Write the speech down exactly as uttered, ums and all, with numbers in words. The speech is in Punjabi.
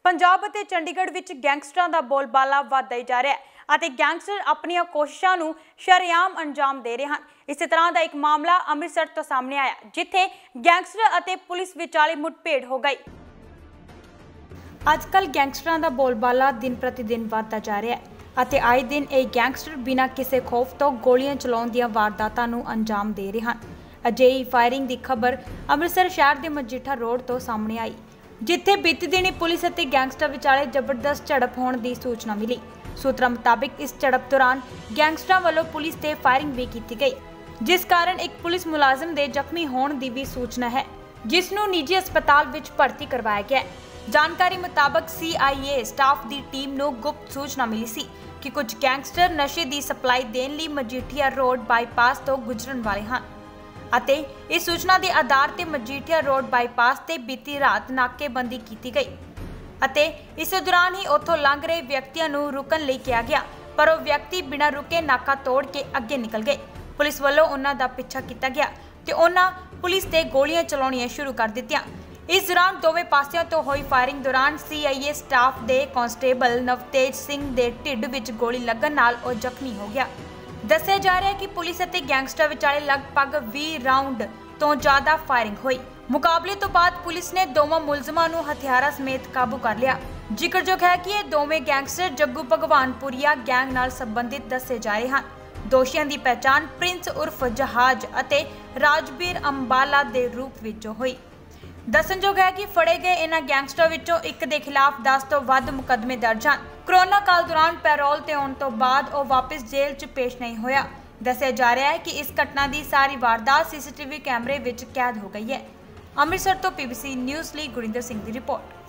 पंजाब ਅਤੇ ਚੰਡੀਗੜ੍ਹ ਵਿੱਚ ਗੈਂਗਸਟਰਾਂ ਦਾ ਬੋਲਬਾਲਾ ਵਧਦਾ ਹੀ ਜਾ ਰਿਹਾ ਹੈ ਅਤੇ ਗੈਂਗਸਟਰ ਆਪਣੀਆਂ ਕੋਸ਼ਿਸ਼ਾਂ ਨੂੰ ਸ਼ਰੇਆਮ ਅੰਜਾਮ ਦੇ ਰਹੇ ਹਨ। ਇਸੇ ਤਰ੍ਹਾਂ ਦਾ ਇੱਕ ਮਾਮਲਾ ਅੰਮ੍ਰਿਤਸਰ ਤੋਂ ਸਾਹਮਣੇ ਆਇਆ ਜਿੱਥੇ ਗੈਂਗਸਟਰ ਅਤੇ ਪੁਲਿਸ ਵਿਚਾਲੇ ਮੁੱਠਭੇੜ ਹੋ ਗਈ। ਅੱਜਕੱਲ ਗੈਂਗਸਟਰਾਂ ਦਾ ਬੋਲਬਾਲਾ ਦਿਨ ਪ੍ਰਤੀ ਦਿਨ ਵਧਦਾ ਜਾ ਰਿਹਾ ਹੈ ਅਤੇ ਆਏ ਦਿਨ ਇਹ ਗੈਂਗਸਟਰ ਬਿਨਾਂ ਕਿਸੇ ਖੌਫ ਤੋਂ ਗੋਲੀਆਂ ਚਲਾਉਣ ਦੀਆਂ ਵਾਰਦਾਤਾਂ ਨੂੰ ਅੰਜਾਮ ਦੇ ਰਹੇ ਹਨ। ਅਜਿਹੀ ਫਾਇਰਿੰਗ ਦੀ ਖਬਰ ਅੰਮ੍ਰਿਤਸਰ ਸ਼ਹਿਰ ਦੇ ਮਜੀਠਾ ਰੋਡ ਤੋਂ ਸਾਹਮਣੇ ਆਈ ਜਿੱਥੇ ਬੀਤੀ ਦਿਨੀ ਪੁਲਿਸ ਅਤੇ ਗੈਂਗਸਟਰ ਵਿਚਾਲੇ ਜ਼ਬਰਦਸਤ ਝੜਪ ਹੋਣ ਦੀ ਸੂਚਨਾ ਮਿਲੀ। ਸੂਤਰਾਂ ਮੁਤਾਬਿਕ ਇਸ ਝੜਪ ਦੌਰਾਨ ਗੈਂਗਸਟਰਾਂ ਵੱਲੋਂ ਪੁਲਿਸ ਤੇ ਫਾਇਰਿੰਗ ਵੀ ਕੀਤੀ ਗਈ ਜਿਸ ਕਾਰਨ ਇੱਕ ਪੁਲਿਸ ਮੁਲਾਜ਼ਮ ਦੇ ਜ਼ਖਮੀ ਹੋਣ ਦੀ ਵੀ ਸੂਚਨਾ ਹੈ ਜਿਸ ਨੂੰ ਨਿੱਜੀ ਹਸਪਤਾਲ ਵਿੱਚ ਭਰਤੀ ਕਰਵਾਇਆ ਗਿਆ ਹੈ। ਜਾਣਕਾਰੀ ਮੁਤਾਬਕ ਸੀ I A staff the team ਨੂੰ ਗੁਪਤ ਸੂਚਨਾ ਮਿਲੀ ਸੀ ਕਿ ਕੁਝ ਗੈਂਗਸਟਰ ਨਸ਼ੇ ਦੀ ਸਪਲਾਈ ਦੇਣ ਲਈ ਮਜੀਠੀਆ ਰੋਡ ਬਾਈਪਾਸ ਤੋਂ ਗੁਜ਼ਰਨ ਵਾਲੇ ਹਨ ਅਤੇ ਇਸ ਸੂਚਨਾ ਦੇ ਆਧਾਰ ਤੇ ਮਜੀਠੀਆ ਰੋਡ ਬਾਈਪਾਸ ਤੇ ਬੀਤੀ ਰਾਤ ਨਾਕੇਬੰਦੀ ਕੀਤੀ ਗਈ ਅਤੇ ਇਸ ਦੌਰਾਨ ਹੀ ਉੱਥੋਂ ਲੰਘ ਰਹੇ ਵਿਅਕਤੀਆਂ ਨੂੰ ਰੁਕਣ ਲਈ ਕਿਹਾ ਗਿਆ ਪਰ ਉਹ ਵਿਅਕਤੀ ਬਿਨਾਂ ਰੁਕੇ ਨਾਕਾ ਤੋੜ ਕੇ ਅੱਗੇ ਨਿਕਲ ਗਏ। ਪੁਲਿਸ ਵੱਲੋਂ ਉਹਨਾਂ ਦਾ ਪਿੱਛਾ ਕੀਤਾ ਗਿਆ ਤੇ ਉਹਨਾਂ ਪੁਲਿਸ ਤੇ ਗੋਲੀਆਂ ਚਲਾਉਣੀਆਂ ਸ਼ੁਰੂ ਕਰ ਦਿੱਤੀਆਂ। ਇਸ ਦੌਰਾਨ ਦੋਵੇਂ ਪਾਸਿਆਂ ਤੋਂ ਹੋਈ ਫਾਇਰਿੰਗ ਦੌਰਾਨ ਸੀ ਆਈ ਏ ਸਟਾਫ ਦੇ ਕਾਂਸਟੇਬਲ ਨਵਤੇਜ ਸਿੰਘ ਦੇ ਢਿੱਡ ਵਿੱਚ ਗੋਲੀ ਲੱਗਣ ਨਾਲ ਉਹ ਜ਼ਖਮੀ ਹੋ ਗਿਆ। ਦੱਸਿਆ ਜਾ ਰਿਹਾ ਹੈ ਕਿ ਪੁਲਿਸ ਅਤੇ ਗੈਂਗਸਟਰ ਵਿਚਾਲੇ ਲਗਭਗ ਵੀਹ ਰਾਉਂਡ ਤੋਂ ਜ਼ਿਆਦਾ ਫਾਇਰਿੰਗ ਹੋਈ। ਮੁਕਾਬਲੇ ਤੋਂ ਬਾਅਦ ਪੁਲਿਸ ਨੇ ਦੋਵਾਂ ਮੁਲਜ਼ਮਾਂ ਨੂੰ ਹਥਿਆਰਾਂ ਸਮੇਤ ਕਾਬੂ ਕਰ ਲਿਆ। ਜ਼ਿਕਰਯੋਗ ਹੈ ਕਿ ਇਹ ਦੋਵੇਂ ਗੈਂਗਸਟਰ ਜੱਗੂ ਭਗਵਾਨਪੁਰੀਆ ਗੈਂਗ ਨਾਲ ਸੰਬੰਧਿਤ ਦੱਸੇ ਜਾ ਰਹੇ ਹਨ। ਦੋਸ਼ੀਆਂ ਦੀ ਪਹਿਚਾਣ ਪ੍ਰਿੰਸ ਉਰਫ ਜਹਾਜ਼ ਅਤੇ ਰਾਜਬੀਰ ਅੰਬਾਲਾ ਦੇ ਰੂਪ ਵਿੱਚ ਹੋਈ। ਦੱਸਣਯੋਗ ਹੈ ਕਿ ਫੜੇ ਗਏ ਇਹਨਾਂ ਗੈਂਗਸਟਰ ਵਿੱਚੋਂ ਇੱਕ ਦੇ ਖਿਲਾਫ ਦਸ ਤੋਂ ਵੱਧ ਮੁਕੱਦਮੇ ਦਰਜ ਹਨ। ਕੋਰੋਨਾ ਕਾਲ ਦੌਰਾਨ ਪੈਰੋਲ ਤੇ ਆਉਣ ਤੋਂ ਬਾਅਦ ਉਹ ਵਾਪਸ ਜੇਲ੍ਹ 'ਚ ਪੇਸ਼ ਨਹੀਂ ਹੋਇਆ। ਦੱਸਿਆ ਜਾ ਰਿਹਾ ਹੈ ਕਿ ਇਸ ਘਟਨਾ ਦੀ ਸਾਰੀ ਵਾਰਦਾਤ ਸੀ ਸੀ ਟੀ ਵੀ ਕੈਮਰੇ ਵਿੱਚ ਕੈਦ ਹੋ ਗਈ ਹੈ। ਅੰਮ੍ਰਿਤਸਰ ਤੋਂ ਪੀ ਬੀ ਸੀ ਨਿਊਜ਼ ਲਈ ਗੁਰਿੰਦਰ ਸਿੰਘ ਦੀ ਰਿਪੋਰਟ।